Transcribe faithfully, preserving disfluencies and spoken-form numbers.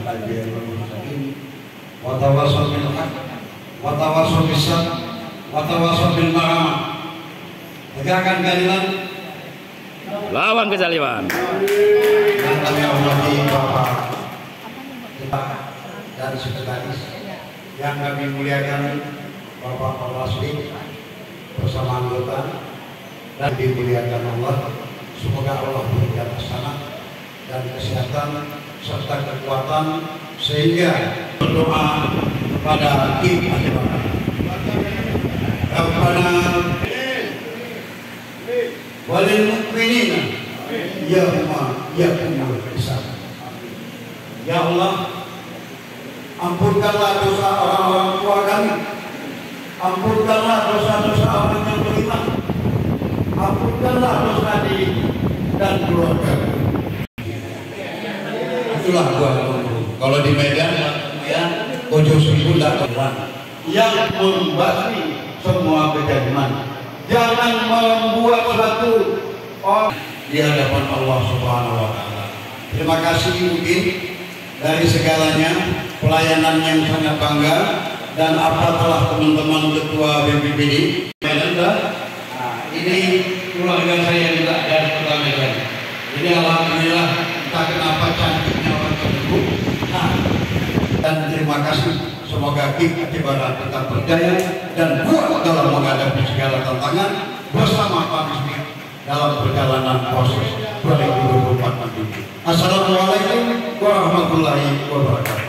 wa tawassaw bil haqq wa tawassaw bis sabr wa tawassaw bil ma'ruf. Tegakkan keadilan, lawan kezaliman. Dan kami hormati Bapak dan sekretaris yang kami muliakan, Bapak Kapolri bersama anggota, dan dimuliakan Allah. Semoga Allah memberikan kesenangan dan kesehatan serta kekuatan sehingga berdoa kepada kita. Rabbana walil mu'minina ya Allah ya kumul hisab. Ya Allah, ampunkanlah dosa orang-orang tua kami, ampunkanlah dosa-dosa orang yang beriman, ampunkanlah dosa diri dan keluarga. Itulah gua kalau di Medan ya ojo seribu tak terang yang membasmi semua kejadian. Jangan membuat suatu oh di hadapan Allah Subhanahu wa taala. Terima kasih mungkin dari segalanya, pelayanan yang sangat bangga, dan apa telah teman-teman ketua B P P D Medan. Nah, ini keluarga saya juga dari kota Medan. Jadi alhamdulillah, entah kenapa cantiknya orang tersebut. Nah, dan terima kasih. Semoga kita ibadah tetap berjaya dan kuat dalam menghadapi segala tantangan bersama Pak Bismi dalam perjalanan proses dua ribu dua puluh empat nanti. Assalamualaikum warahmatullahi wabarakatuh.